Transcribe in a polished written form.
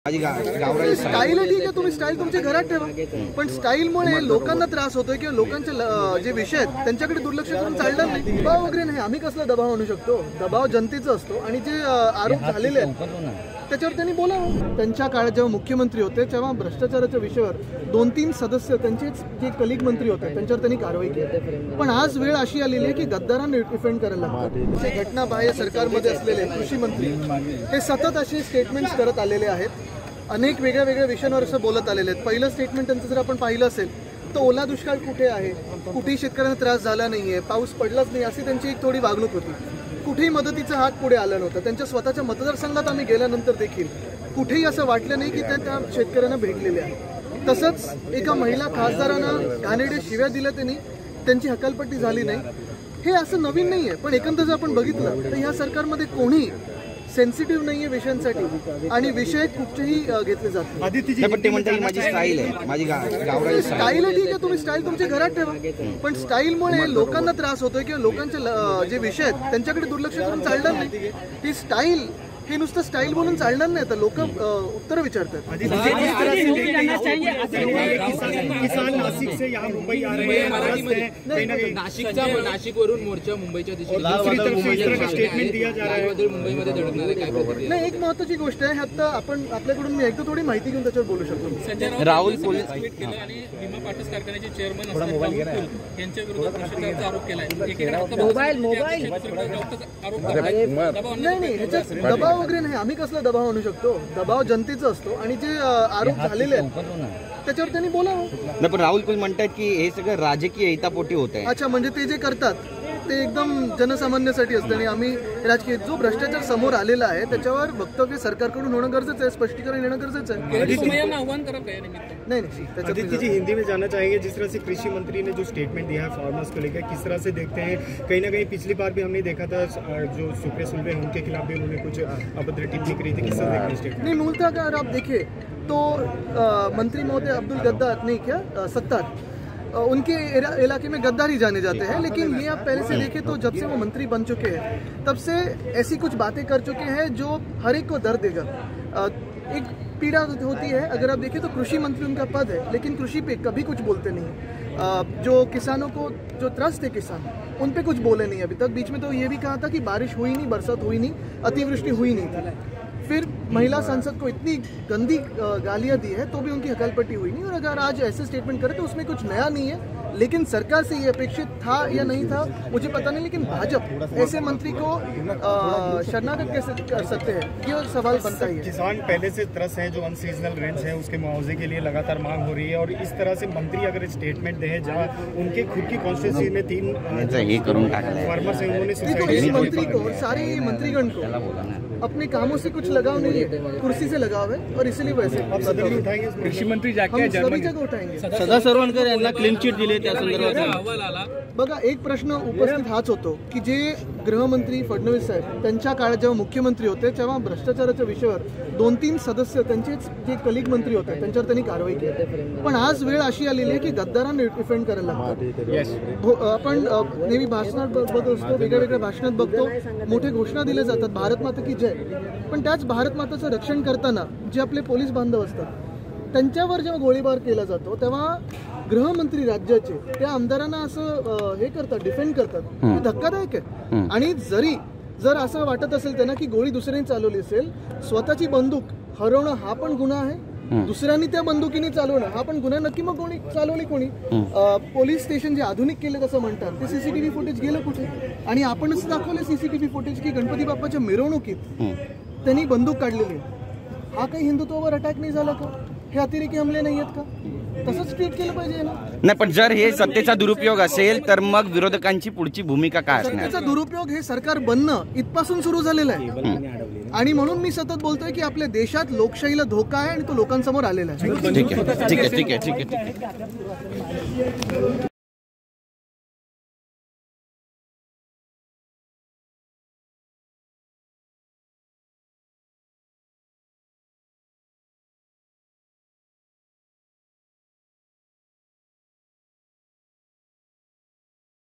Style आहे, ठीक आहे, तुम्ही स्टाईल तुमच्या घरात ठेवा, पण स्टाईलमुळे लोकांना त्रास होतोय किंवा लोकांचे जे विषय आहेत त्यांच्याकडे दुर्लक्ष करून चालणार नाही. दबाव वगैरे नाही. आम्ही कसला दबाव आणू शकतो? दबाव जनतेचा असतो आणि जे आरोप झालेले आहेत त्याच्यावर त्यांनी बोलावं. त्यांच्या काळात जेव्हा मुख्यमंत्री होते तेव्हा भ्रष्टाचाराच्या विषयावर 2-3 सदस्य त्यांचेच जे कलिग मंत्री होते त्यांच्यावर त्यांनी कारवाई केली. पण आज वेळ अशी आलेली आहे की गद्दारांना डिफेंड करायला लागतात. जे घटनाबाह्य सरकारमध्ये असलेले कृषी मंत्री हे सतत असे स्टेटमेंट्स करत आलेले आहेत. अनेक वेगळ्या विषयांवर असं बोलत आलेले आहेत. पहिलं स्टेटमेंट त्यांचं जर आपण पाहिलं असेल तर ओला दुष्काळ कुठे आहे, कुठेही शेतकऱ्यांना त्रास झाला नाहीये, पाऊस पडलाच नाही अशी त्यांची एक थोडी वागणूक होती. कुठेही मदतीचा हात पुढे आला नव्हता. त्यांच्या स्वतःच्या मतदारसंघात आम्ही गेल्यानंतर देखील कुठेही असं वाटलं नाही की त्या शेतकऱ्यांना भेटलेले आहे. तसंच एका महिला खासदारांना घाणेरड्या शिव्या दिल्या त्यांनी, त्यांची हकालपट्टी झाली नाही. हे असं नवीन नाही आहे, पण एकंदर जर आपण बघितलं तर ह्या सरकारमध्ये कोणी सेन्सिटिव्ह नाहीये विषयांसाठी आणि विषय कुठेही घेतले जातात. स्टाईल आहे, ठीक आहे, तुम्ही स्टाईल तुमच्या घरात ठेवा, पण स्टाईलमुळे लोकांना त्रास होतोय किंवा लोकांचे जे विषय आहेत त्यांच्याकडे दुर्लक्ष करून चालणार नाही. ही स्टाईल हे नुसतं स्टाईल बोलून चालणार नाही. तर लोक उत्तर विचारतात. नाशिकवरून मोर्चा मुंबईच्या दिशेने नाही, एक महत्वाची गोष्ट आहे. आता आपण आपल्याकडून मी एकदा थोडी माहिती घेऊन त्याच्यावर बोलू शकतो. राहुल पोलीस आणि भीमा पाटस कारखान्याचे चेअरमन यांच्या विरोधात भ्रष्टाचाराचा आरोप केलाय. नाही, ह्याच्यात दबाव वगैरे नाही. आम्ही कसला दबाव आणू शकतो? दबाव जनतेचा असतो आणि जे आरोप झालेले आहेत त्याच्यावर त्यांनी बोलावं. नाही, पण राहुल कुल म्हणतात की हे सगळं राजकीय हितापोटी होत आहे. अच्छा, म्हणजे ते जे करतात ते एकदम जनसामान्यासाठी असतं आणि आम्ही राजकीय जो भ्रष्टाचार समोर आलेला आहे त्याच्यावर वक्तव्य सरकारकडून होणं गरजेचं आहे, स्पष्टीकरण येणं गरजेचं आहे. आव्हान करत आहे नहीं आदित्य जी, हिंदी में जानना चाहेंगे, जिस तरह से कृषि मंत्री ने जो स्टेटमेंट दिया है फार्मर्स को लेकर, किस तरह से देखते हैं? कहीं ना कहीं पिछली बार भी हमने देखा था जो सुप्रिया सुले हैं उनके खिलाफ भी उन्होंने कुछ अभद्र टिप्पणी करी थी. किस तरह देखते हैं स्टेटमेंट? नहीं, मूलतः अगर आप देखें तो मंत्री महोदय अब्दुल गद्दार नहीं क्या सत्तार उनके इलाके में गद्दारी जाने जाते हैं, लेकिन ये आप पहले से देखें तो जब से वो मंत्री बन चुके हैं तब से ऐसी कुछ बातें कर चुके हैं जो हर एक को दर्द देगा. एक पीड़ा होती है. अगर आप देखें तो कृषि मंत्री उनका पद है, लेकिन कृषि पे कभी कुछ बोलते नहीं. जो किसानों को जो त्रस्त है किसान, उन पे कुछ बोले नहीं अभी तक. बीच में तो ये भी कहा था कि बारिश हुई नहीं, बरसात हुई नहीं, अतिवृष्टि हुई नहीं थी. फिर महिला सांसद को इतनी गंदी गालियां दी है तो भी उनकी हकालपट्टी हुई नहीं. और अगर आज ऐसे स्टेटमेंट करे तो उसमें कुछ नया नहीं है, लेकिन सरकार से ये अपेक्षित था या नहीं था मुझे पता नहीं. लेकिन भाजपा ऐसे मंत्री को शरणागत कैसे कर सकते हैं, ये सवाल बनता ही है. किसान पहले से त्रस्त हैं, जो अनसीजनल रेंज है उसके मुआवजे के लिए लगातार मांग हो रही है, और इस तरह से मंत्री अगर स्टेटमेंट दे जहाँ उनके खुद की कॉन्स्टिट्यूंसी में 3 फार्मर्स हैं, उन्होंने मंत्री को सारे मंत्रीगण को अपने कामों से कुछ लगाव नहीं है, कुर्सी से लगाव है और इसलिए वैसे कृषी मंत्री हम सभी जगह उठाएंगे. सदा सरवणकर यांना क्लीन चिट दिली त्या संदर्भात बघा, एक प्रश्न उपस्थित हाच होतो की जे गृहमंत्री फडणवीस साहेब त्यांच्या काळात जेव्हा मुख्यमंत्री होते तेव्हा भ्रष्टाचाराच्या विषयावर 2-3 सदस्य त्यांचेच जे कलिग मंत्री होते त्यांच्यावर त्यांनी कारवाई केली. पण आज वेळ अशी आलेली आहे की गद्दारांना डिफेंड करायला लागतात. आपण नेहमी भाषणात बघत असतो, वेगळ्या भाषणात बघतो, मोठे घोषणा दिल्या जातात, भारत माता की जय. पण त्याच भारत माताचं रक्षण करताना जे आपले पोलीस बांधव असतात त्यांच्यावर जेव्हा गोळीबार केला जातो तेव्हा गृहमंत्री राज्याचे त्या आमदारांना असं हे करतात, डिफेंड करतात. हे धक्कादायक आहे. आणि जर असं वाटत असेल त्यांना की गोळी दुसऱ्यांनी चालवली असेल, स्वतःची बंदूक हरवणं हा पण गुन्हा आहे, दुसऱ्यांनी त्या बंदुकीने चालवणं हा पण गुन्हा. नक्की मग कोणी चालवली, कोणी? पोलीस स्टेशन जे आधुनिक केले असं म्हणतात ते सीसीटीव्ही फुटेज गेलं कुठे? आणि आपणच दाखवले सीसीटीव्ही फुटेज की गणपती बाप्पाच्या मिरवणुकीत त्यांनी बंदूक काढलेली. हा काही हिंदुत्वावर अटॅक नाही झाला का? हे अतिरेकी हमले नाही आहेत का? तसंच ट्रीट केलं पाहिजे ना. नाही, पण जर हे सत्तेचा दुरुपयोग असेल तर मग विरोधकांची पुढची भूमिका काय असणार? सत्तेचा दुरुपयोग हे सरकार बनणं इथपासून सुरू झालेलं आहे आणि म्हणून मी सतत बोलतोय की आपल्या देशात लोकशाहीला धोका आहे आणि तो लोकांसमोर आलेला आहे. ठीक आहे.